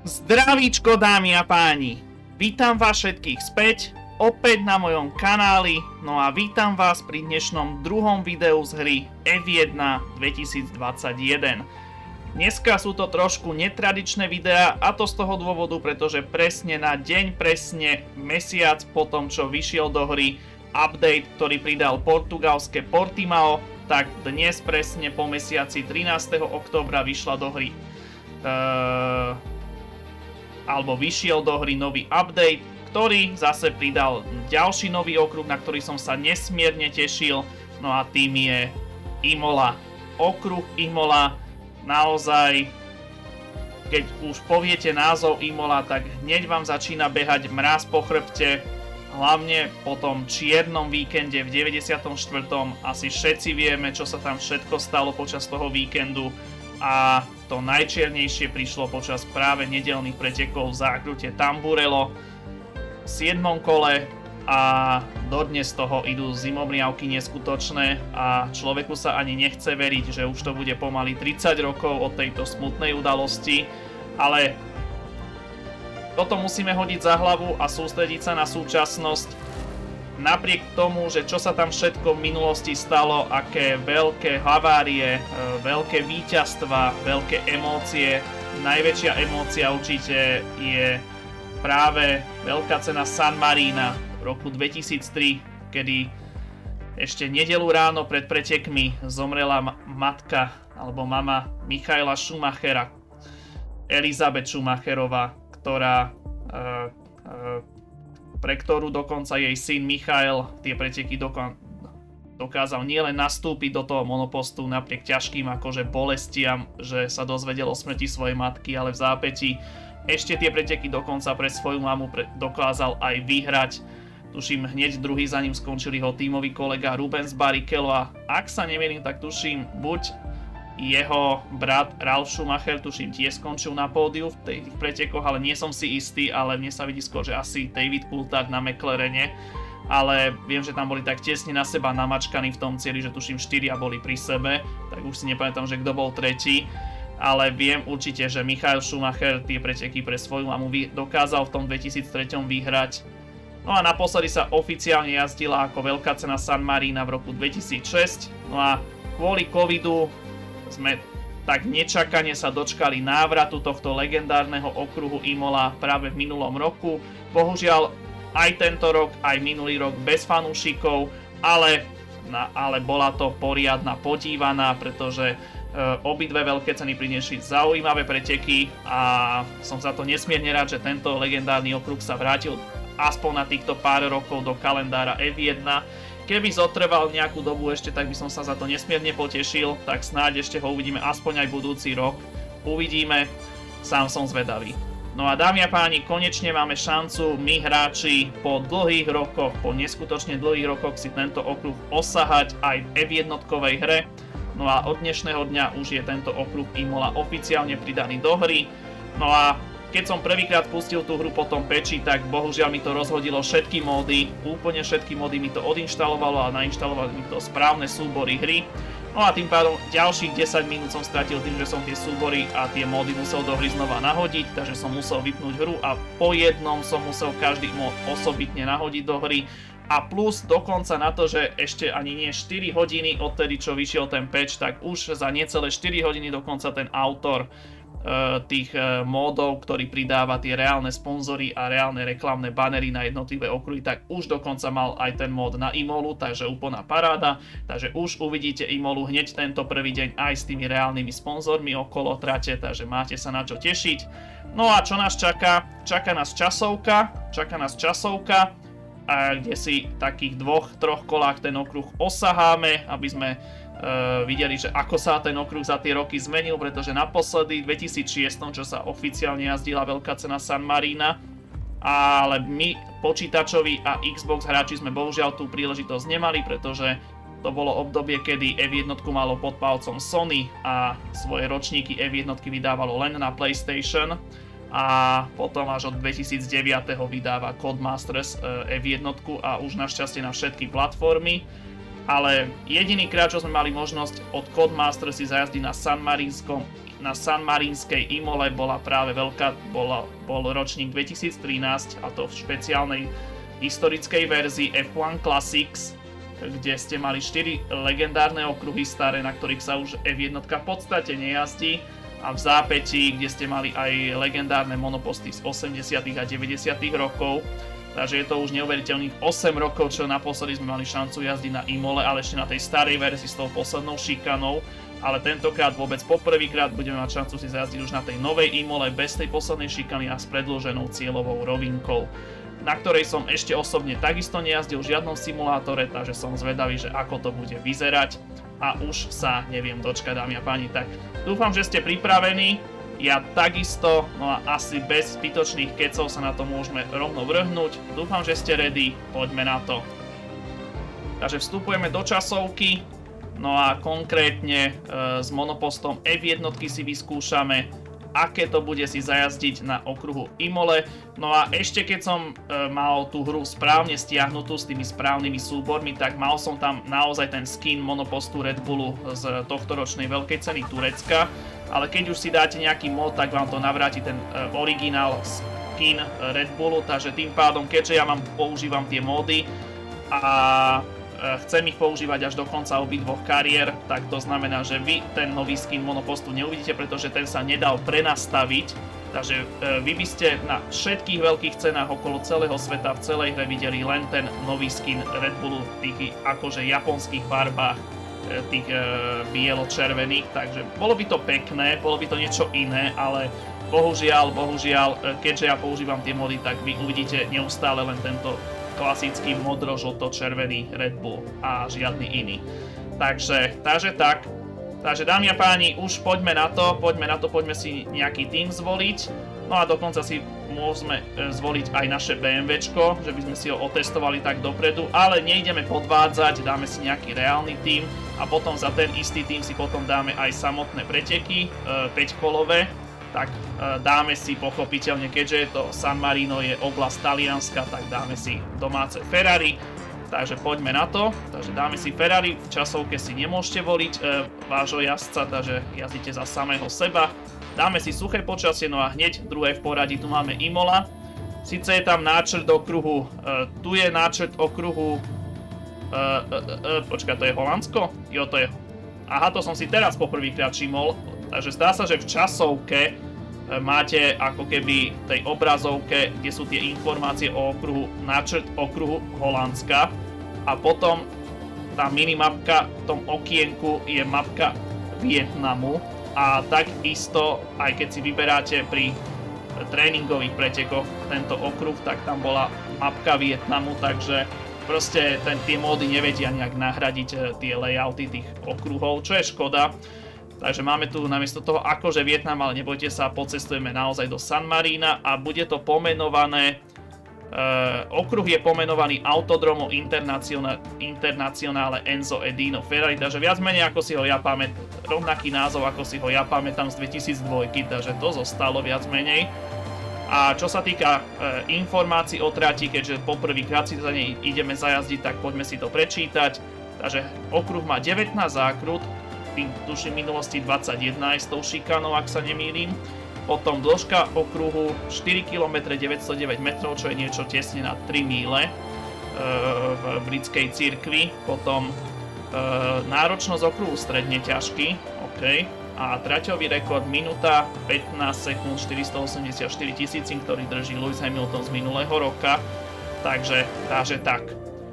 Zdravíčko, dámy a páni, vítam vás všetkých späť, opäť na mojom kanáli, no a vítam vás pri dnešnom druhom videu z hry F1 2021. Dneska sú to trošku netradičné videá, a to z toho dôvodu, pretože presne na deň, presne mesiac po tom, čo vyšiel do hry update, ktorý pridal portugalské Portimao, tak dnes presne po mesiaci 13. októbra vyšla do hry alebo vyšiel do hry nový update, ktorý zase pridal ďalší nový okruh, na ktorý som sa nesmierne tešil, no a tým je Imola. Okruh Imola, naozaj, keď už poviete názov Imola, tak hneď vám začína behať mráz po chrbte, hlavne po tom čiernom víkende v 94. Asi všetci vieme, čo sa tam všetko stalo počas toho víkendu. A to najčiernejšie prišlo počas práve nedeľných pretekov v zákrute Tamburello v 7. kole a dodnes z toho idú zimomriavky neskutočné a človeku sa ani nechce veriť, že už to bude pomaly 30 rokov od tejto smutnej udalosti, ale toto musíme hodiť za hlavu a sústrediť sa na súčasnosť. Napriek tomu, že čo sa tam všetko v minulosti stalo, aké veľké havárie, veľké víťazstva, veľké emócie, najväčšia emócia určite je práve veľká cena San Marina v roku 2003, kedy ešte nedeľu ráno pred pretekmi zomrela matka alebo mama Michaela Schumachera, Elizabeth Schumacherová, pre ktorú dokonca jej syn Michael tie preteky dokázal nielen nastúpiť do toho monopostu napriek ťažkým akože bolestiam, že sa dozvedel o smrti svojej matky, ale v zápätí ešte tie preteky dokonca pre svoju mamu dokázal aj vyhrať. Tuším, hneď druhý za ním skončil jeho tímový kolega Rubens Barrichello a ak sa nemýlim, tak tuším, buď jeho brat Ralf Schumacher, tuším, tiež skončil na pódiu v tých pretekoch, ale nie som si istý, ale mne sa vidí skôr, že asi David Coulthard na McLarene, ale viem, že tam boli tak tesne na seba namačkaní v tom cieli, že tuším 4 boli pri sebe, tak už si nepamätám, že kto bol tretí, ale viem určite, že Michael Schumacher tie preteky pre svoju mamu dokázal v tom 2003 vyhrať. No a naposledy sa oficiálne jazdila ako veľká cena San Marina v roku 2006, no a kvôli covidu sme tak nečakane sa dočkali návratu tohto legendárneho okruhu Imola práve v minulom roku. Bohužiaľ aj tento rok, aj minulý rok bez fanúšikov, ale bola to poriadna podívaná, pretože obidve veľké ceny priniesli zaujímavé preteky a som za to nesmierne rád, že tento legendárny okruh sa vrátil aspoň na týchto pár rokov do kalendára F1. Keby zotrval nejakú dobu ešte, tak by som sa za to nesmierne potešil, tak snáď ešte ho uvidíme aspoň aj budúci rok. Uvidíme, sám som zvedavý. No a dámy a páni, konečne máme šancu my hráči po dlhých rokoch, po neskutočne dlhých rokoch si tento okruh osahať aj v F1-kovej hre. No a od dnešného dňa už je tento okruh Imola oficiálne pridaný do hry. No a keď som prvýkrát pustil tú hru po tom peči, tak bohužiaľ mi to rozhodilo všetky módy, úplne všetky módy mi to odinštalovalo a nainštalovalo mi to správne súbory hry. No a tým pádom ďalších 10 minút som stratil tým, že som tie súbory a tie módy musel do hry znova nahodiť, takže som musel vypnúť hru a po jednom som musel každý mód osobitne nahodiť do hry. A plus dokonca na to, že ešte ani nie 4 hodiny odtedy, čo vyšiel ten patch, tak už za necelé 4 hodiny dokonca ten autor tých módov, ktorý pridáva tie reálne sponzory a reálne reklamné banery na jednotlivé okruhy, tak už dokonca mal aj ten mód na Imolu, takže úplná paráda, takže už uvidíte Imolu hneď tento prvý deň aj s tými reálnymi sponzormi okolo trate, takže máte sa na čo tešiť. No a čo nás čaká? Čaká nás časovka, kde si v takých 2-3 kolách ten okruh osaháme, aby sme videli, že ako sa ten okruh za tie roky zmenil, pretože naposledy v 2006, čo sa oficiálne jazdila veľká cena San Marina, ale my počítačoví a Xbox hráči sme bohužiaľ tú príležitosť nemali, pretože to bolo obdobie, kedy F1 malo pod palcom Sony a svoje ročníky F1 vydávalo len na PlayStation a potom až od 2009 vydáva Codemasters F1 a už našťastie na všetky platformy. Ale jediný krát, čo sme mali možnosť od Codemasters si zajazdiť na San Marinskom na San Marinskej Imole bola práve bol ročník 2013 a to v špeciálnej historickej verzii F1 Classics, kde ste mali 4 legendárne okruhy staré, na ktorých sa už F1 v podstate nejazdí, a v zápätí, kde ste mali aj legendárne monoposty z 80. a 90. rokov. Takže je to už neuveriteľných 8 rokov, čo naposledy sme mali šancu jazdiť na Imole, ale ešte na tej starej verzii s tou poslednou šikanou. Ale tentokrát vôbec poprvýkrát budeme mať šancu si zajazdiť už na tej novej Imole bez tej poslednej šikany a s predĺženou cieľovou rovinkou, na ktorej som ešte osobne takisto nejazdil v žiadnom simulátore, takže som zvedavý, že ako to bude vyzerať a už sa neviem dočkať, dámy a páni. Tak dúfam, že ste pripravení. Ja takisto, no a asi bez zbytočných kecov sa na to môžeme rovno vrhnúť. Dúfam, že ste ready, poďme na to. Takže vstupujeme do časovky, no a konkrétne s monopostom F1 si vyskúšame, aké to bude si zajazdiť na okruhu Imole. No a ešte keď som mal tú hru správne stiahnutú s tými správnymi súbormi, tak mal som tam naozaj ten skin monopostu Red Bullu z tohtoročnej veľkej ceny Turecka. Ale keď už si dáte nejaký mod, tak vám to navráti ten originál skin Red Bullu, takže tým pádom, keďže ja používam tie módy a chcem ich používať až do konca obidvoch kariér, tak to znamená, že vy ten nový skin monopostu neuvidíte, pretože ten sa nedal prenastaviť. Takže vy by ste na všetkých veľkých cenách okolo celého sveta v celej hre videli len ten nový skin Red Bullu v tých akože japonských farbách, tých bielo-červených, takže bolo by to pekné, bolo by to niečo iné, ale bohužiaľ, keďže ja používam tie mody, tak vy uvidíte neustále len tento klasický modro-žlto-červený Red Bull a žiadny iný. Takže tak. Takže dámy a páni, už poďme na to, poďme si nejaký tým zvoliť. No a dokonca si môžeme zvoliť aj naše BMWčko, že by sme si ho otestovali tak dopredu, ale nejdeme podvádzať, dáme si nejaký reálny tým a potom za ten istý tým si potom dáme aj samotné preteky, 5-kolové. Tak dáme si pochopiteľne, keďže je to San Marino, je oblasť Talianska, tak dáme si domáce Ferrari. Takže poďme na to. Takže dáme si Ferrari, v časovke si nemôžete voliť vášho jazdca, takže jazdíte za samého seba. Dáme si suché počasie, no a hneď druhé v poradí tu máme Imola. Sice je tam náčrt okruhu, tu je náčrt okruhu, počkaj, to je Holandsko? Jo, to je, aha, to som si teraz poprvýkrát všimol. Takže zdá sa, že v časovke máte ako keby v tej obrazovke, kde sú tie informácie o okruhu, náčrt okruhu Holandska a potom tá minimapka v tom okienku je mapka Vietnamu a takisto aj keď si vyberáte pri tréningových pretekoch tento okruh, tak tam bola mapka Vietnamu, takže proste tie módy nevedia nejak nahradiť tie layouty tých okruhov, čo je škoda. Takže máme tu namiesto toho akože Vietnam, ale nebojte sa, pocestujeme naozaj do San Marina a bude to pomenované, okruh je pomenovaný Autodromo Internazionale Enzo e Dino Ferrari, takže viac menej ako si ho ja pamätám, rovnaký názov ako si ho ja pamätám z 2002, takže to zostalo viac menej. A čo sa týka informácií o trati, keďže poprvýkrát si za nej ideme zajazdiť, tak poďme si to prečítať. Takže okruh má 19 zákrut, tuším minulosti 21 aj s tou šikanou, ak sa nemýlim. Potom dĺžka okruhu 4 km 909 metrov, čo je niečo tesne na 3 míle v britskej cirkvi. Potom náročnosť okruhu stredne ťažký, OK. A traťový rekord minúta 15 sekúnd 484 tisícin, ktorý drží Lewis Hamilton z minulého roka. Takže tak.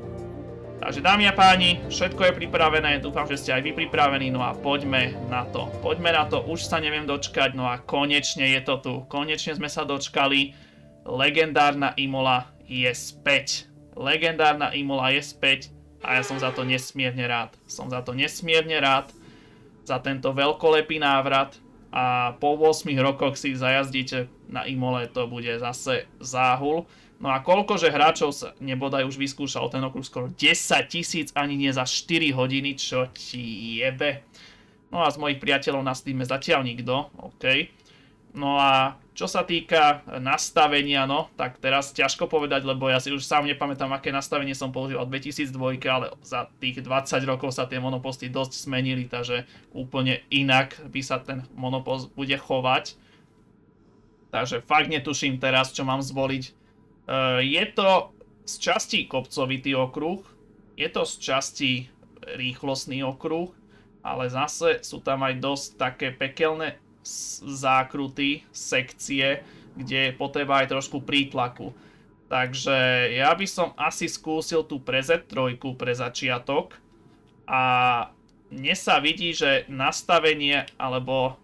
Takže dámy a páni, všetko je pripravené, dúfam, že ste aj vy pripravení, no a poďme na to. Poďme na to, už sa neviem dočkať, no a konečne je to tu. Konečne sme sa dočkali, legendárna Imola je späť. Legendárna Imola je späť a ja som za to nesmierne rád. Som za to nesmierne rád, za tento veľkolepý návrat a po 8 rokoch si zajazdíte na Imole, to bude zase záhul. No a koľkože hráčov sa nebodaj už vyskúšal ten okruh, skoro 10 000, ani nie za 4 hodiny, čo ti jebe. No a z mojich priateľov na Steame zatiaľ nikto, OK. No a Čo sa týka nastavenia, no, tak teraz ťažko povedať, lebo ja si už sám nepamätám, aké nastavenie som používal v 2002, ale za tých 20 rokov sa tie monoposty dosť zmenili, takže úplne inak by sa ten monopost bude chovať. Takže fakt netuším teraz, čo mám zvoliť. Je to z časti kopcovitý okruh, je to z časti rýchlostný okruh, ale zase sú tam aj dosť také pekelné zákruty, sekcie, kde je potreba aj trošku prítlaku. Takže ja by som asi skúsil tú pre Z3 pre začiatok a mne sa vidí, že nastavenie alebo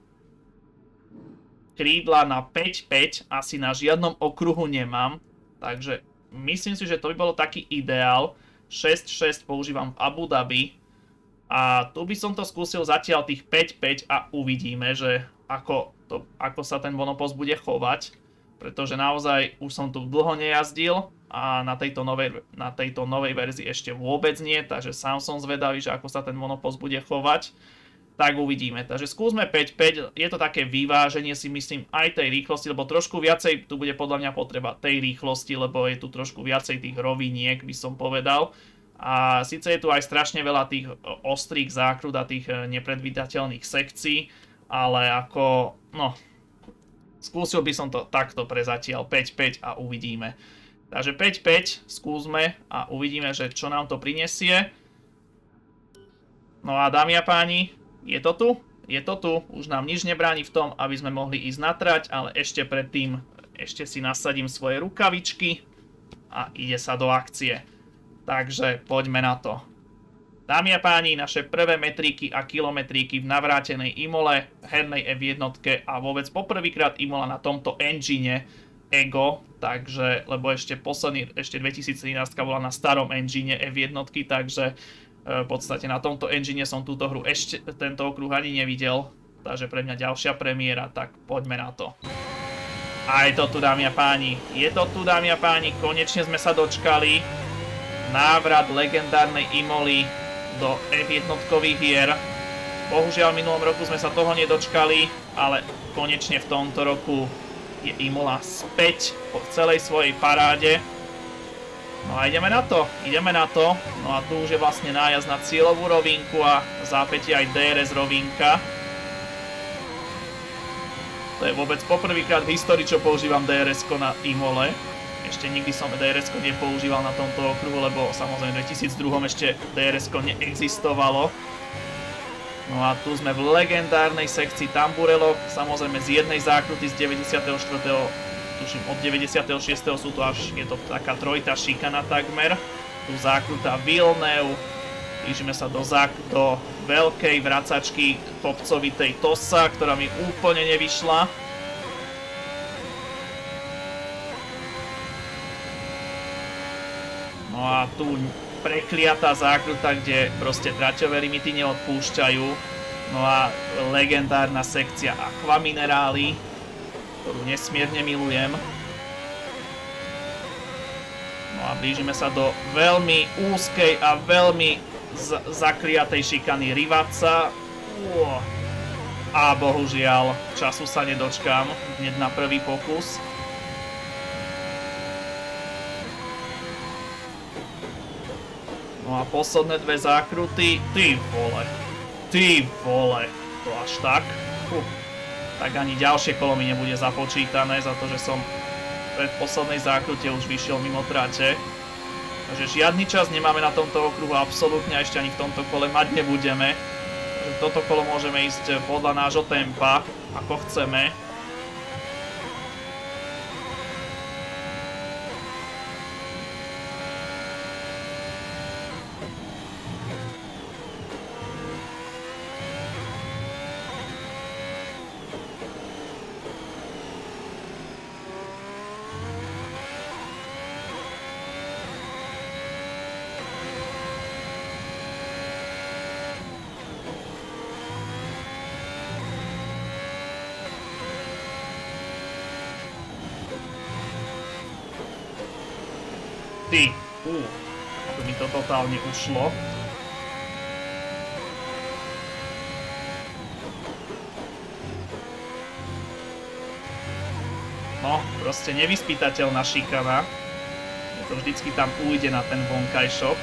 krídla na 5-5 asi na žiadnom okruhu nemám, takže myslím si, že to by bolo taký ideál. 6-6 používam v Abu Dhabi a tu by som to skúsil zatiaľ tých 5-5 a uvidíme, že ako sa ten monopost bude chovať, pretože naozaj už som tu dlho nejazdil a na tejto novej verzii ešte vôbec nie, takže sám som zvedavý, že ako sa ten monopost bude chovať, tak uvidíme. Takže skúsme 5-5, je to také vyváženie si myslím aj tej rýchlosti, lebo trošku viacej tu bude podľa mňa potreba tej rýchlosti, lebo je tu trošku viacej tých roviniek, by som povedal. A síce je tu aj strašne veľa tých ostrých zákrut a tých nepredvídateľných sekcií, ale ako, no, skúsil by som to takto pre zatiaľ 5-5 a uvidíme. Takže 5-5 skúsme a uvidíme, že čo nám to prinesie. No a dámy a páni, je to tu? Je to tu. Už nám nič nebráni v tom, aby sme mohli ísť na trať, ale ešte predtým ešte si nasadím svoje rukavičky a ide sa do akcie. Takže poďme na to. Dámy a páni, naše prvé metríky a kilometríky v navrátenej Imole, hernej F1 a vôbec poprvýkrát Imola na tomto engine Ego, takže, lebo ešte 2017 bola na starom engine F1, takže v podstate na tomto engine som túto hru tento okruh ani nevidel, takže pre mňa ďalšia premiéra, tak poďme na to. A je to tu, dámy a páni, konečne sme sa dočkali. Návrat legendárnej Imoly do F1-kových hier. Bohužiaľ v minulom roku sme sa toho nedočkali, ale konečne v tomto roku je Imola späť po celej svojej paráde. No a ideme na to. No a tu už je vlastne nájazd na cieľovú rovinku a v zápäti aj DRS rovinka. To je vôbec poprvýkrát v histórii, čo používam DRS-ko na Imole. Ešte nikdy som DRS-ko nepoužíval na tomto okruhu, lebo samozrejme v 2002 ešte DRS-ko neexistovalo. No a tu sme v legendárnej sekcii Tamburello, samozrejme z jednej zákruty z 94. Tuším od 96. sú to až, je to taká trojitá šikana takmer. Tu zákruta Villeneuve, blížime sa do veľkej vracačky kopcovitej Tosa, ktorá mi úplne nevyšla. No a tu prekliatá zákruta, kde proste traťové limity neodpúšťajú. No a legendárna sekcia Aqua Minerali, ktorú nesmierne milujem. No a blížime sa do veľmi úzkej a veľmi zakliatej šikany Rivazza. A bohužiaľ, času sa nedočkám hneď na prvý pokus. No a posledné dve zákruty, ty vole, to až tak. Tak ani ďalšie kolo mi nebude započítané za to, že som v poslednej zákrute už vyšiel mimo trate. Takže žiadny čas nemáme na tomto okruhu, absolútne ešte ani v tomto kole mať nebudeme. Takže toto kolo môžeme ísť podľa nášho tempa, ako chceme. Ako mi to totálne ušlo. No, proste nevyspytateľná šikana. To vždycky tam ujde na ten vonkajšok.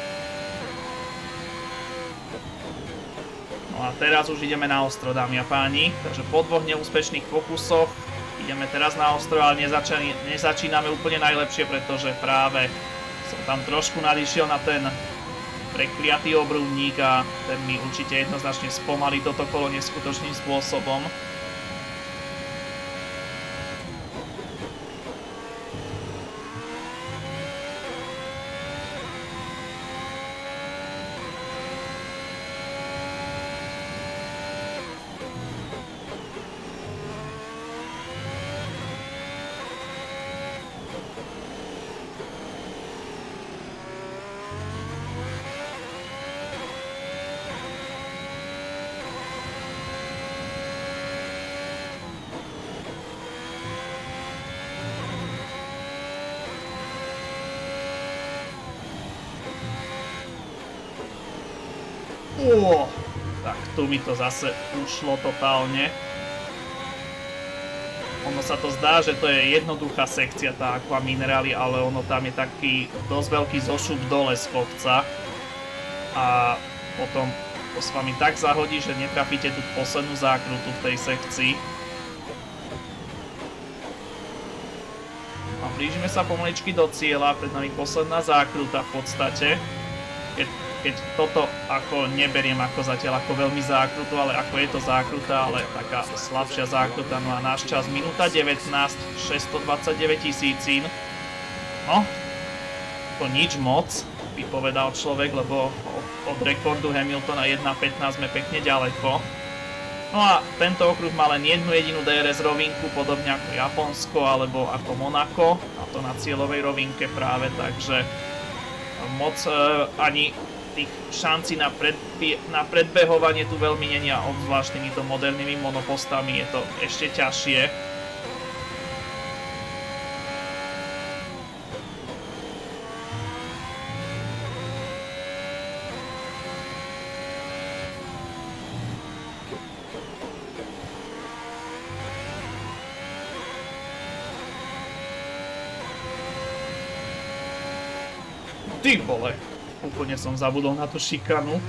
No a teraz už ideme na ostro, dámy a páni. Takže po 2 neúspešných pokusoch ideme teraz na ostro, ale nezačíname úplne najlepšie, pretože práve som tam trošku nadišiel na ten prekliatý obrúvnik a ten mi určite jednoznačne spomalí toto kolo neskutočným spôsobom. Tak tu mi to zase ušlo totálne. Ono sa to zdá, že to je jednoduchá sekcia, tá Aqua Minerali, ale ono tam je taký dosť veľký zošup dole z kopca. A potom to s vami tak zahodí, že netrafíte tú poslednú zákrutu v tej sekcii. A blížime sa pomaličky do cieľa, pred nami posledná zákruta v podstate. Keď toto ako neberiem ako zatiaľ ako veľmi zákrutu, ale ako je to zákruta, ale taká slabšia zákruta. No a náš čas minúta 19, 629 000. No, to nič moc, by povedal človek, lebo od rekordu Hamiltona 1.15 sme pekne ďaleko. No a tento okruh má len jednu jedinú DRS rovinku, podobne ako Japonsko alebo ako Monako, a to na cieľovej rovinke práve, takže moc ani tých šancí na predbehovanie tu veľmi není a obzvlášť týmito modernými monopostami je to ešte ťažšie. Ty vole, úplne som zabudol na tú šikanu.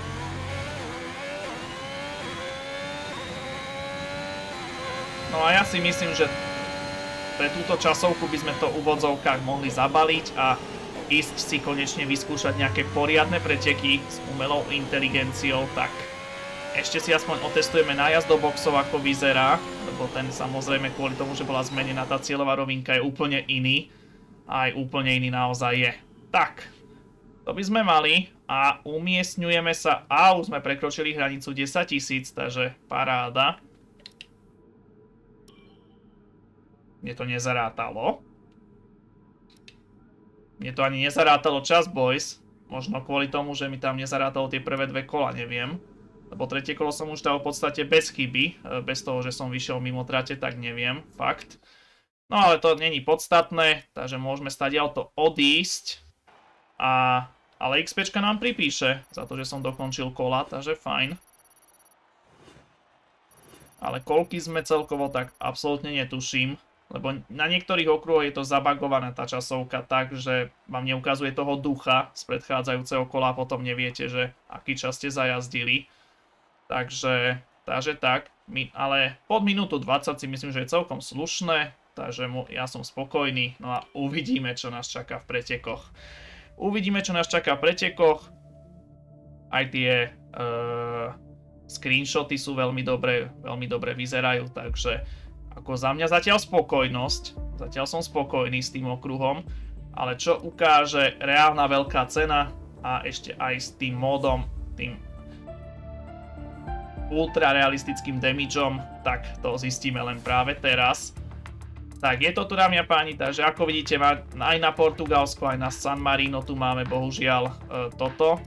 No a ja si myslím, že pre túto časovku by sme to v úvodzovkách mohli zabaliť a ísť si konečne vyskúšať nejaké poriadne preteky s umelou inteligenciou, tak ešte si aspoň otestujeme nájazd do boxov, ako vyzerá, lebo ten samozrejme kvôli tomu, že bola zmenená tá cieľová rovinka, je úplne iný. A aj úplne iný naozaj je. Tak, to by sme mali a umiestňujeme sa, a už sme prekročili hranicu 10 000, takže paráda. Mne to nezarátalo. Mne to ani nezarátalo čas, boys. Možno kvôli tomu, že mi tam nezarátalo tie prvé 2 kola, neviem. Lebo tretie kolo som už dal v podstate bez chyby, bez toho, že som vyšiel mimo trate, tak neviem, fakt. No ale to není podstatné, takže môžeme stadiaľto odísť. Ale XPčka nám pripíše za to, že som dokončil kola, takže fajn. Ale koľky sme celkovo, tak absolútne netuším. Lebo na niektorých okruhoch je to zabagovaná tá časovka tak, že vám neukazuje toho ducha z predchádzajúceho kola a potom neviete, že aký čas ste zajazdili. Takže tak. Ale pod minútu 20 si myslím, že je celkom slušné. Takže ja som spokojný. No a uvidíme, čo nás čaká v pretekoch. Aj tie screenshoty sú veľmi dobre vyzerajú, takže ako za mňa zatiaľ spokojnosť. Zatiaľ som spokojný s tým okruhom, ale čo ukáže reálna veľká cena a ešte aj s tým módom, tým ultra realistickým damageom, tak to zistíme len práve teraz. Tak je to tu, dámy a páni, takže ako vidíte, aj na Portugalsko, aj na San Marino tu máme bohužiaľ toto.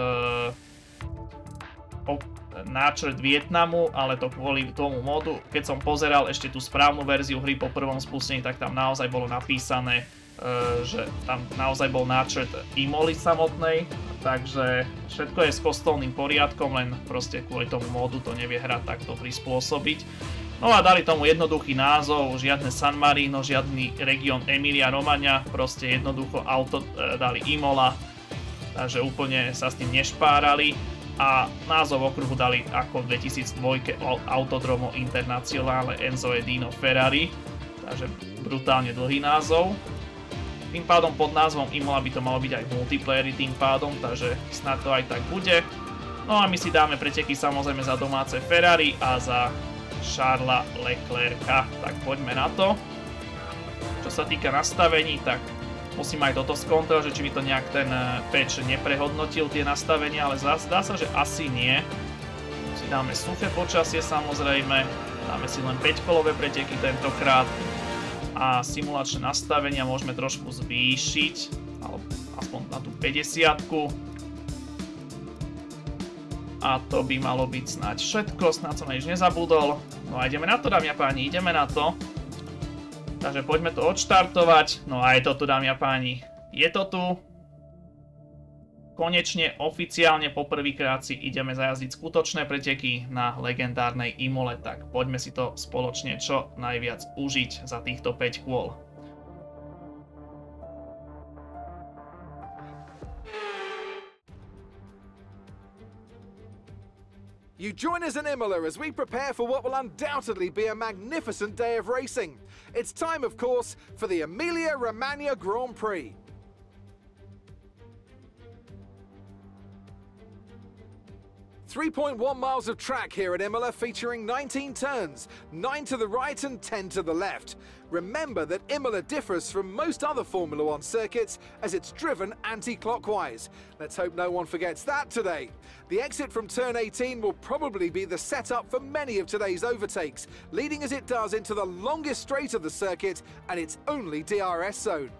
Náčrt Vietnamu, ale to kvôli tomu modu. Keď som pozeral ešte tú správnu verziu hry po prvom spustení, tak tam naozaj bolo napísané, že tam naozaj bol náčrt Imoli samotnej, takže všetko je s kostolným poriadkom, len proste kvôli tomu modu to nevie hra takto prispôsobiť. No a dali tomu jednoduchý názov, žiadne San Marino, žiadny región Emilia Romagna, proste jednoducho auto dali Imola, takže úplne sa s tým nešpárali a názov okruhu dali ako v 2002 Autodromo Internazionale Enzo Dino Ferrari, takže brutálne dlhý názov. Tým pádom pod názvom Imola by to malo byť aj multiplayery tým pádom, takže snad to aj tak bude. No a my si dáme preteky samozrejme za domáce Ferrari a za Charlesa Leclerca, tak poďme na to. Čo sa týka nastavení, tak musím aj toto skontrolovať, že či by to nejak ten patch neprehodnotil tie nastavenia, ale zdá sa, že asi nie. Si dáme suché počasie samozrejme, dáme si len 5-kolové preteky tentokrát a simulačné nastavenia môžeme trošku zvýšiť, alebo aspoň na tú 50-ku. A to by malo byť snáď všetko, snáď som na nič nezabudol. No a ideme na to, dámy a páni, ideme na to. Takže poďme to odštartovať. No a je to tu, dámy a páni. Je to tu. Konečne, oficiálne poprvýkrát si ideme zajazdiť skutočné preteky na legendárnej Imole. Tak poďme si to spoločne čo najviac užiť za týchto 5 kôl. You join us in Imola as we prepare for what will undoubtedly be a magnificent day of racing. It's time, of course, for the Emilia-Romagna Grand Prix. .1 miles of track here at Imola, featuring 19 turns, 9 to the right and 10 to the left. Remember that Imola differs from most other Formula One circuits as it's driven anti-clockwise. Let's hope no one forgets that today. The exit from turn 18 will probably be the setup for many of today's overtakes, leading as it does into the longest straight of the circuit and its only DRS zone.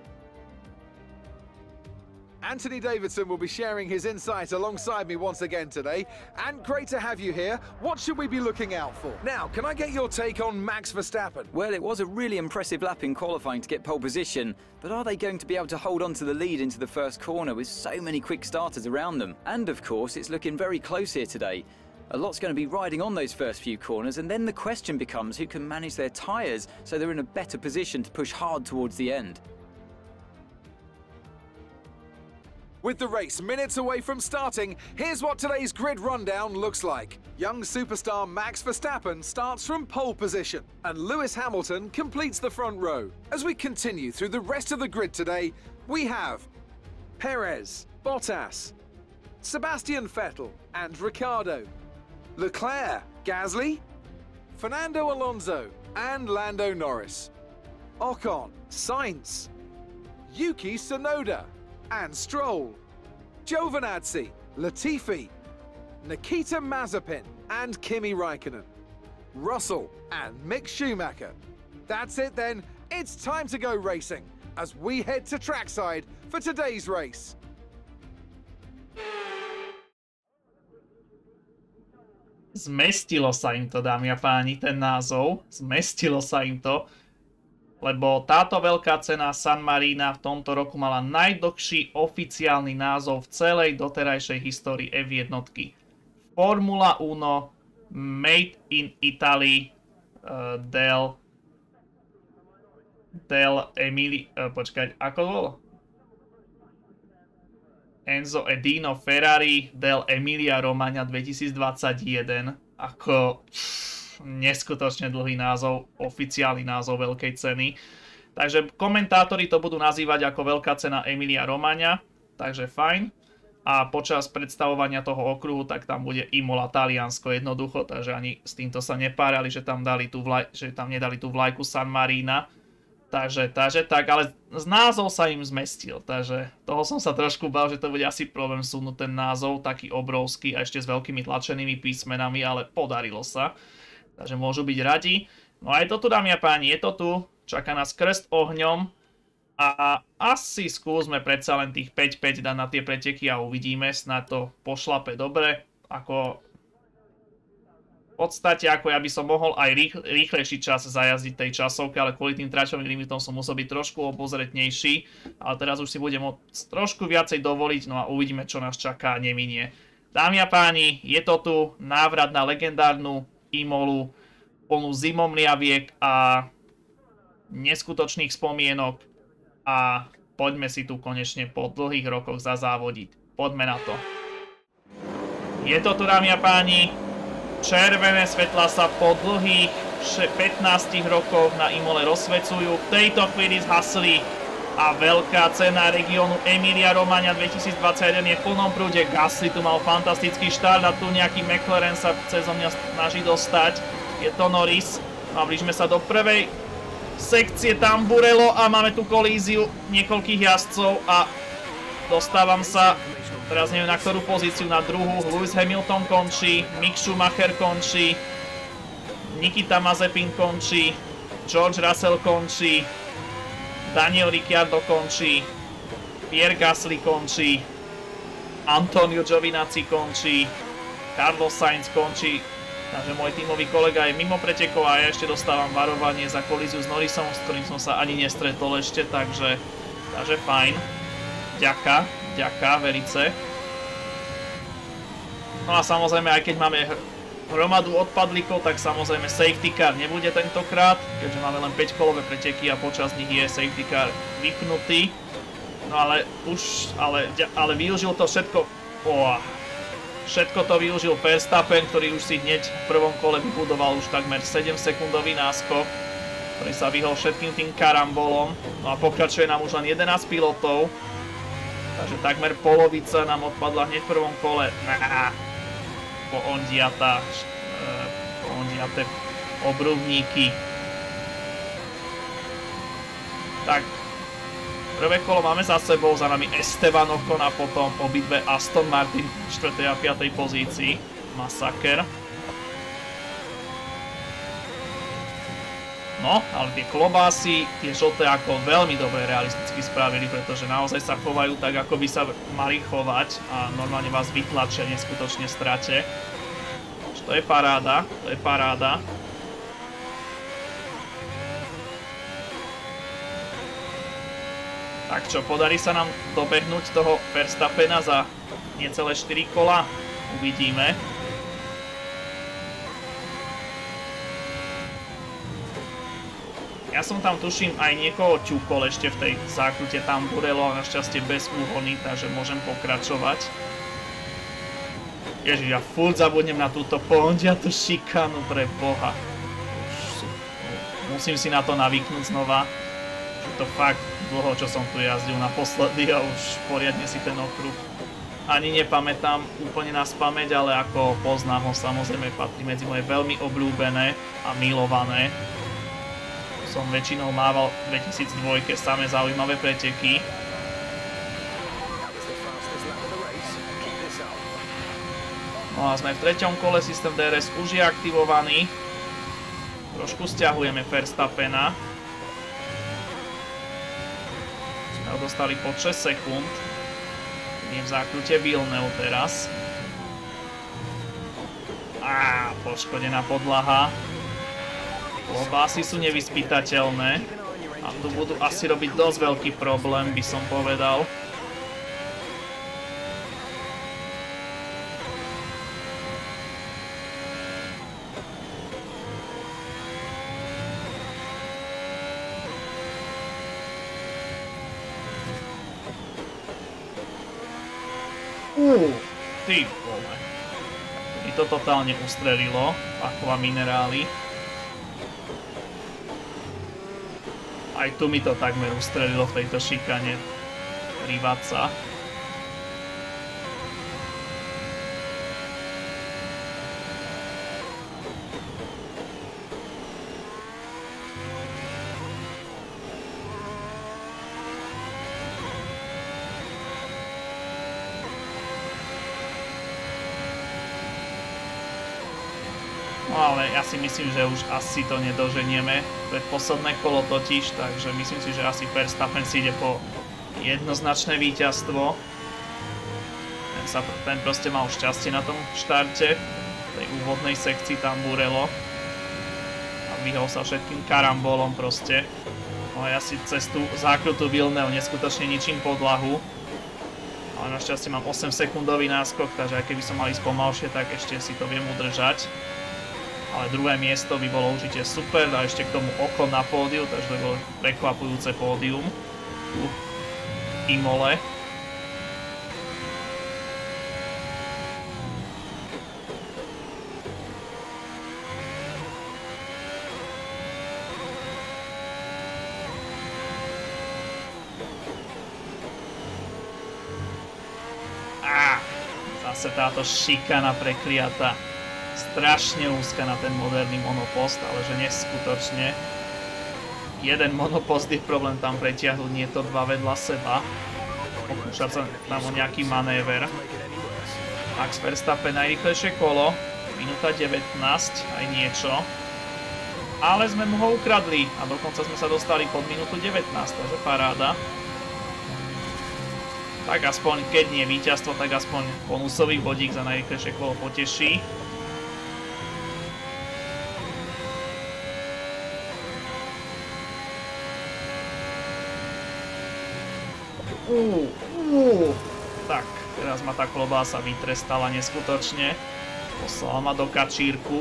Anthony Davidson will be sharing his insight alongside me once again today. And great to have you here. What should we be looking out for? Now, can I get your take on Max Verstappen? Well, it was a really impressive lap in qualifying to get pole position, but are they going to be able to hold on to the lead into the first corner with so many quick starters around them? And of course, it's looking very close here today. A lot's going to be riding on those first few corners, and then the question becomes who can manage their tyres so they're in a better position to push hard towards the end. With the race minutes away from starting, here's what today's grid rundown looks like. Young superstar Max Verstappen starts from pole position, and Lewis Hamilton completes the front row. As we continue through the rest of the grid today, we have Perez, Bottas, Sebastian Vettel and Ricciardo, Leclerc, Gasly, Fernando Alonso and Lando Norris, Ocon, Sainz, Yuki Tsunoda and Stroll, Giovinazzi, Latifi, Nikita Mazepin and Kimi Raikkonen, Russell and Mick Schumacher. That's it then, it's time to go racing as we head to trackside for today's race. Zmestilo sa im to, dámy a páni, ten názov. Zmestilo sa im to. Lebo táto veľká cena San Marina v tomto roku mala najdlhší oficiálny názov v celej doterajšej histórii F1. Formula 1 Made in Italy del Emili... počkať, ako to bolo? Enzo Dino Ferrari del Emilia Romagna 2021. Ako... neskutočne dlhý názov, oficiálny názov veľkej ceny. Takže komentátori to budú nazývať ako veľká cena Emilia Romagna, takže fajn. A počas predstavovania toho okruhu, tak tam bude Imola Taliansko jednoducho, takže ani s týmto sa nepárali, že tam nedali tú vlajku San Marina. Takže tak, ale z názov sa im zmestil, takže toho som sa trošku bál, že to bude asi problém súnuť ten názov, taký obrovský a ešte s veľkými tlačenými písmenami, ale podarilo sa. Takže môžu byť radi. No a je to tu, dámy a páni, je to tu. Čaká nás krst ohňom. A asi skúsme predsa len tých 5-5 dať na tie preteky a uvidíme. Snad to pošlape dobre. Ako... V podstate, ako ja by som mohol aj rýchlejší čas zajazdiť tej časovke, ale kvôli tým tračovým limitom som musel byť trošku obozretnejší. Ale teraz už si budem môcť trošku viacej dovoliť, no a uvidíme, čo nás čaká, neminie. Dámy a páni, je to tu návrat na legendárnu Imolu. plnú zimomliaviek a neskutočných spomienok a poďme si tu konečne po dlhých rokoch zazávodiť. Poďme na to. Je to tu, dámy a páni. Červené svetlá sa po dlhých 15 rokoch na Imole rozsvecujú. V tejto chvíli zhasli a veľká cena regiónu Emilia Romagna 2021 je v plnom prúde. Gasly tu mal fantastický štart a tu nejaký McLaren sa cez mňa snaží dostať. Je to Norris. A blížime sa do prvej sekcie Tamburello a máme tu kolíziu niekoľkých jazdcov a dostávam sa, teraz neviem na ktorú pozíciu, na druhú. Lewis Hamilton končí, Mick Schumacher končí, Nikita Mazepin končí, George Russell končí, Daniel Ricciardo končí, Pierre Gasly končí, Antonio Giovinazzi končí, Carlos Sainz končí. Takže môj tímový kolega je mimo pretekov a ja ešte dostávam varovanie za kolíziu s Norrisom, s ktorým som sa ani nestretol ešte, takže fajn. Ďaká, verice. No a samozrejme, aj keď máme hromadu odpadlíkov, tak samozrejme safety car nebude tentokrát, keďže máme len 5-kolové preteky a počas nich je safety car vypnutý. No ale využil to všetko. Všetko to využil Verstappen, ktorý už si hneď v prvom kole vybudoval už takmer 7-sekundový náskok, ktorý sa vyhol všetkým tým karambolom. No a pokračuje nám už len 11 pilotov, takže takmer polovica nám odpadla hneď v prvom kole. Poondiate obrubníky. Tak, prvé kolo máme za sebou, za nami Esteban Ocon a potom obidve Aston Martin v 4. a 5. pozícii. Masaker. No, ale tie klobásy, tie žlté ako veľmi dobre realisticky spravili, pretože naozaj sa chovajú tak, ako by sa mali chovať a normálne vás vytlačia neskutočne strate. To je paráda, to je paráda. Tak čo, podarí sa nám dobehnúť toho Verstappena za necelé 4 kola? Uvidíme. Ja som tam tuším aj niekoho ťukol ešte v tej zákrute Tamburello, a našťastie bez úhony, takže môžem pokračovať. Ježiš, ja furt zabudnem na túto pondiatu šikanu, pre boha. Musím si na to navyknúť znova. To fakt dlho, čo som tu jazdil naposledy a už poriadne si ten okruh ani nepamätám úplne na spamäť, ale ako poznám ho, samozrejme patrí medzi moje veľmi obľúbené a milované. Som väčšinou mával v 2002 samé zaujímavé preteky. No a sme v 3. kole, systém DRS už je aktivovaný. Trošku stiahujeme Verstappena. Dostali po 6 sekúnd. Je v zákrute Villeneuve teraz. Poškodená podlaha. Klobásy sú nevyspytateľné. A tu budú asi robiť dosť veľký problém, by som povedal. Ty vole. Mi to totálne ustrelilo. Aqua Minerály. Aj tu mi to takmer ustrelilo v tejto šikane. Rivazza. Ale ja si myslím, že už asi to nedoženieme pred posledné kolo totiž, takže myslím si, že asi Verstappen si ide po jednoznačné víťazstvo. Ten proste mal šťastie na tom štarte, v tej úvodnej sekcii Tamburello. A vyhol sa všetkým karambolom proste. No ja si cez tú zákrutu Villeneuve neskutočne ničím podlahu. Ale našťastie mám 8 sekundový náskok, takže aj keby som mal ísť pomalšie, tak ešte si to viem udržať. Ale druhé miesto by bolo určite super a ešte k tomu Ocon na pódiu, takže to by bolo prekvapujúce pódium tu v Imole. Zase táto šikana prekliata. Strašne úzka na ten moderný monopost, ale že neskutočne. Jeden monopost je problém tam pretiahnuť, nie to dva vedľa seba. Pokúšať sa tam o nejaký manéver. Max Verstappen najrýchlejšie kolo, minúta 19, aj niečo. Ale sme mu ho ukradli a dokonca sme sa dostali pod minútu 19, takže paráda. Tak aspoň, keď nie víťazstvo, tak aspoň bonusový bodík za najrýchlejšie kolo poteší. Tak, teraz ma tá klobása vytrestala neskutočne. Poslala ma do kačírku.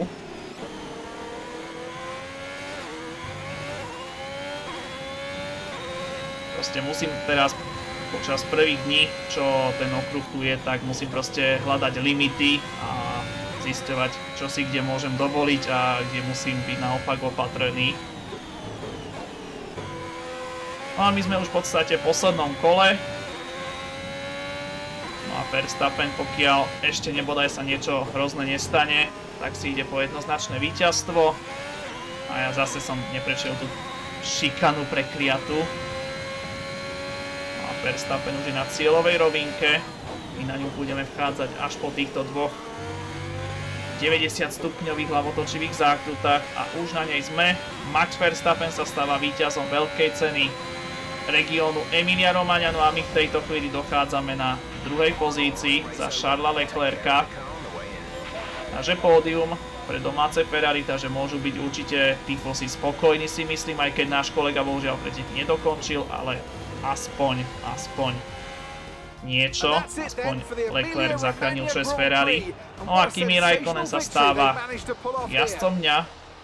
Proste musím teraz počas prvých dní, čo ten okruh tu je, tak musím proste hľadať limity a zisťovať, čo si kde môžem dovoliť a kde musím byť naopak opatrný. No a my sme už v podstate v poslednom kole. No a Verstappen, pokiaľ ešte nebodaj sa niečo hrozné nestane, tak si ide po jednoznačné víťazstvo. A ja zase som neprešiel tú šikanu prekliatu. Verstappen už je na cieľovej rovinke. My na ňu budeme vchádzať až po týchto dvoch 90 stupňových hlavotočivých zákrutách a už na nej sme. Max Verstappen sa stáva víťazom veľkej ceny regiónu Emilia Romagna, no a my v tejto chvíli dochádzame na druhej pozícii za Charlesa Leclerca. Takže pódium pre domáce Ferrari, takže môžu byť určite tifosi spokojní, si myslím, aj keď náš kolega bohužiaľ pretek nedokončil, ale aspoň niečo, aspoň Leclerc zachránil čest Ferrari. No a Kimi Räikkönen sa stáva jazdcom dňa.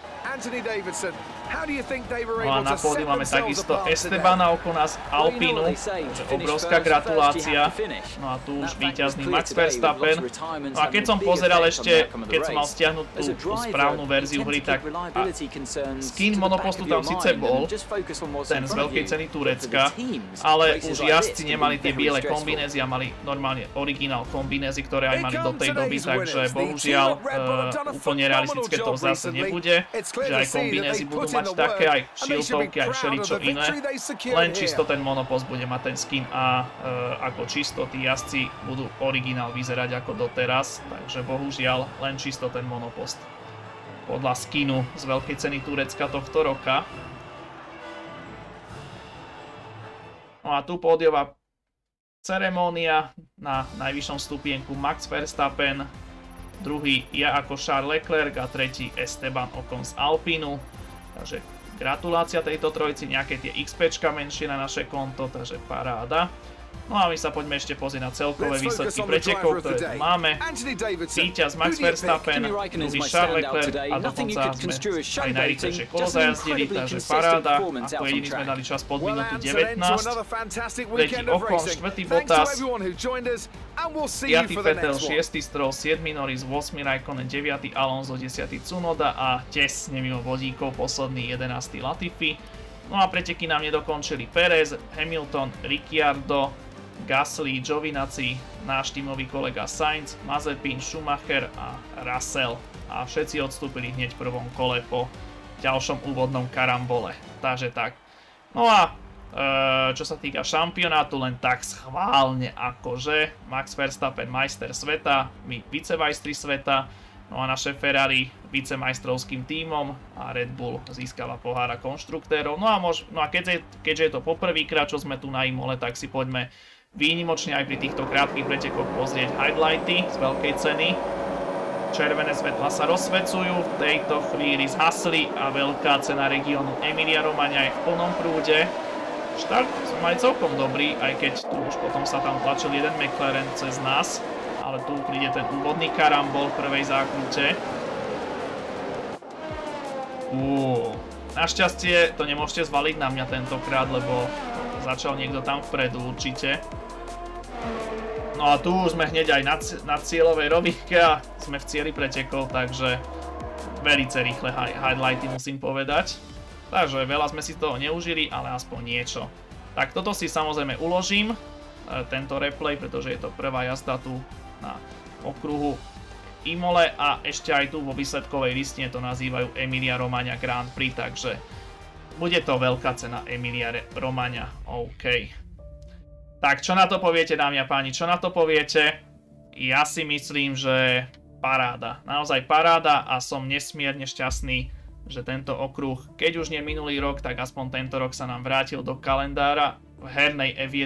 No a na pódiu máme takisto Estebana Ocona z Alpínu, obrovská gratulácia. No a tu už víťazný Max Verstappen. No a keď som pozeral ešte, keď som mal stiahnuť tú správnu verziu hry, tak skin monopostu tam síce bol, ten z veľkej ceny Turecka, ale už jazdci nemali tie biele kombinézy a mali normálne originál kombinézy, ktoré aj mali do tej doby, takže bohužiaľ úplne realistické to zase nebude, že aj kombinézy budú mať také, aj šiltovky, aj všeličo iné. Len čisto ten monopost bude mať ten skin a ako čisto tí jazdci budú originál vyzerať ako doteraz. Takže bohužiaľ len čisto ten monopost podľa skinu z veľkej ceny Turecka tohto roka. No a tu pódiová ceremónia na najvyššom stupienku Max Verstappen, druhý ja ako Charles Leclerc a tretí Esteban Ocon z Alpínu. Takže gratulácia tejto trojici, nejaké tie XPčka menšie na naše konto, takže paráda. No a my sa poďme ešte pozrieť na celkové výsledky pretekov, ktoré tu máme. Víťaz Max Verstappen, druhý Charles Leclerc a dokonca sme aj najrýchlejšie kolo zajazdili, takže paráda. Ako jediný sme dali čas pod minútu 19. Tretí Ocon, štvrtý Bottas, 5. Vettel, 6. Stroll, 7. Norris, 8. Räikkönen, 9. Alonso, 10. Tsunoda a tesne mimo vodíkov posledný 11. Latifi. No a preteky nám nedokončili Perez, Hamilton, Ricciardo, Gasly, Giovinazzi, náš tímový kolega Sainz, Mazepin, Schumacher a Russell. A všetci odstúpili hneď v prvom kole po ďalšom úvodnom karambole. Takže tak. No a čo sa týka šampionátu, len tak schválne akože Max Verstappen majster sveta, my vicemajstri sveta. No a naše Ferrari vicemajstrovským tímom a Red Bull získava pohára konštruktérov. No a keďže je to poprvýkrát, čo sme tu na Imole, tak si poďme výnimočne aj pri týchto krátkych pretekoch pozrieť highlighty z veľkej ceny. Červené svetla sa rozsvecujú, v tejto chvíli zhasli a veľká cena regiónu Emilia Romagna je v plnom prúde. Štart sme mali celkom dobrý, aj keď tu už potom sa tam tlačil jeden McLaren cez nás. Ale tu príde ten úvodný karambol v prvej zákrute. Našťastie to nemôžete zvaliť na mňa tentokrát, lebo začal niekto tam vpredu určite. No a tu už sme hneď aj na cieľovej rovinke a sme v cieli pretekov, takže veľmi rýchle highlighty musím povedať. Takže veľa sme si toho neužili, ale aspoň niečo. Tak toto si samozrejme uložím, tento replay, pretože je to prvá jazda tu na okruhu Imole a ešte aj tu vo výsledkovej listine to nazývajú Emilia Romagna Grand Prix, takže bude to veľká cena Emilia Romagna, OK. Tak čo na to poviete, dámy a páni, čo na to poviete? Ja si myslím, že paráda, naozaj paráda a som nesmierne šťastný, že tento okruh, keď už nie minulý rok, tak aspoň tento rok sa nám vrátil do kalendára v hernej F1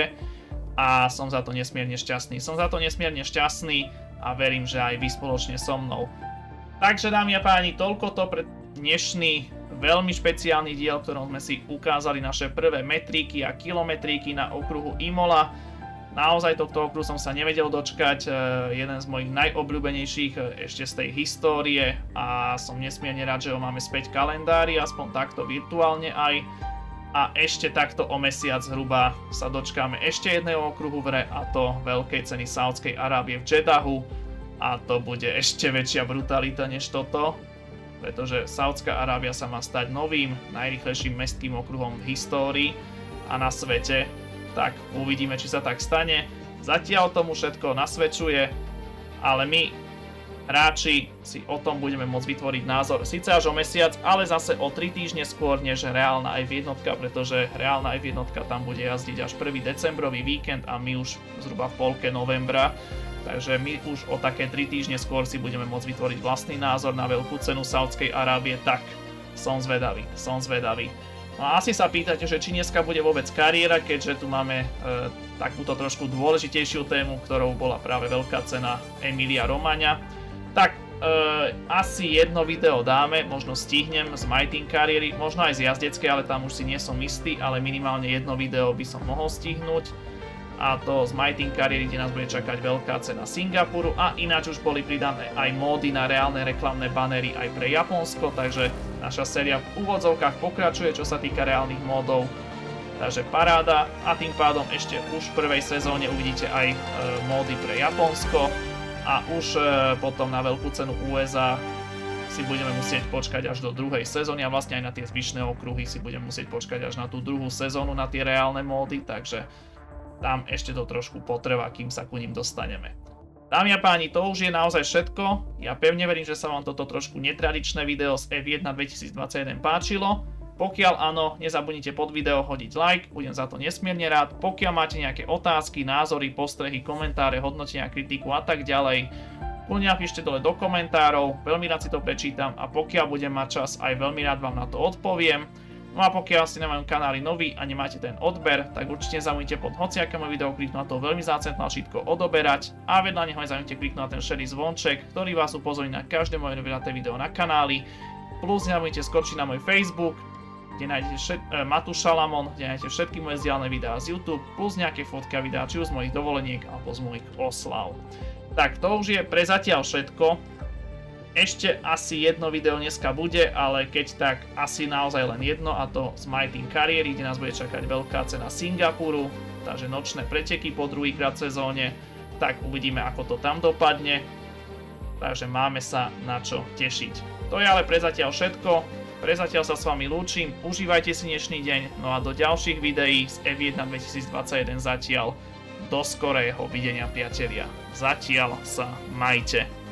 a som za to nesmierne šťastný. Som za to nesmierne šťastný a verím, že aj vy spoločne so mnou. Takže dámy a páni, toľko to pre dnešný veľmi špeciálny diel, v ktorom sme si ukázali naše prvé metríky a kilometríky na okruhu Imola. Naozaj tohto okruhu som sa nevedel dočkať, jeden z mojich najobľúbenejších ešte z tej histórie a som nesmierne rád, že ho máme späť v kalendári, aspoň takto virtuálne aj. A ešte takto o mesiac zhruba sa dočkáme ešte jedného okruhu v hre, a to veľkej ceny Saúdskej Arábie v Jeddahu. A to bude ešte väčšia brutalita než toto, pretože Saúdská Arábia sa má stať novým, najrýchlejším mestským okruhom v histórii a na svete. Tak uvidíme, či sa tak stane. Zatiaľ tomu všetko nasvedčuje, ale my hráči si o tom budeme môcť vytvoriť názor síce až o mesiac, ale zase o 3 týždne skôr než reálna F1, pretože reálna F1 tam bude jazdiť až 1. decembrový víkend a my už zhruba v polke novembra. Takže my už o také 3 týždne skôr si budeme môcť vytvoriť vlastný názor na veľkú cenu Saúdskej Arábie, tak som zvedavý, som zvedavý. No a asi sa pýtate, že či dneska bude vôbec kariéra, keďže tu máme takúto trošku dôležitejšiu tému, ktorou bola práve veľká cena Emilia Romagna. Tak asi jedno video dáme, možno stihnem z My Team kariéry, možno aj z jazdeckej, ale tam už si nie som istý, ale minimálne jedno video by som mohol stihnúť. A to z My Team kariéry, kde nás bude čakať veľká cena Singapuru a ináč už boli pridané aj módy na reálne reklamné banery aj pre Japonsko, takže naša séria v úvodzovkách pokračuje, čo sa týka reálnych módov. Takže paráda a tým pádom ešte už v prvej sezóne uvidíte aj módy pre Japonsko. A už potom na veľkú cenu USA si budeme musieť počkať až do druhej sezóny a vlastne aj na tie zvyšné okruhy si budeme musieť počkať až na tú druhú sezónu, na tie reálne módy, takže tam ešte to trošku potrvá, kým sa ku ním dostaneme. Dámy a páni, to už je naozaj všetko. Ja pevne verím, že sa vám toto trošku netradičné video z F1 2021 páčilo. Pokiaľ áno, nezabudnite pod video hodiť like, budem za to nesmierne rád. Pokiaľ máte nejaké otázky, názory, postrehy, komentáre, hodnotenia, kritiku a tak ďalej, kľudne napíšte dole do komentárov, veľmi rád si to prečítam a pokiaľ budem mať čas, aj veľmi rád vám na to odpoviem. No a pokiaľ ste na mojom kanáli noví a nemáte ten odber, tak určite nezabudnite pod hociaké moje video kliknúť na to veľmi vzácne tlačítko odoberať a vedľa neho nezabudnite kliknúť na ten šedý zvonček, ktorý vás upozorní na každé moje novináté video na kanáli. Plus nezabudnite skočiť na môj Facebook, kde nájdete Matúš Šalamón, kde nájdete všetky moje zdieľané videá z YouTube, plus nejaké fotky a videá, či už z mojich dovoleniek alebo z mojich oslav. Tak to už je pre zatiaľ všetko. Ešte asi jedno video dneska bude, ale keď tak asi naozaj len jedno, a to z My Team kariéry, kde nás bude čakať veľká cena Singapuru, takže nočné preteky po druhýkrát v sezóne, tak uvidíme, ako to tam dopadne. Takže máme sa na čo tešiť. To je ale pre zatiaľ všetko. Prezatiaľ sa s vami lúčim, užívajte si dnešný deň, no a do ďalších videí z F1 2021 zatiaľ do skorého videnia, priatelia. Zatiaľ sa majte.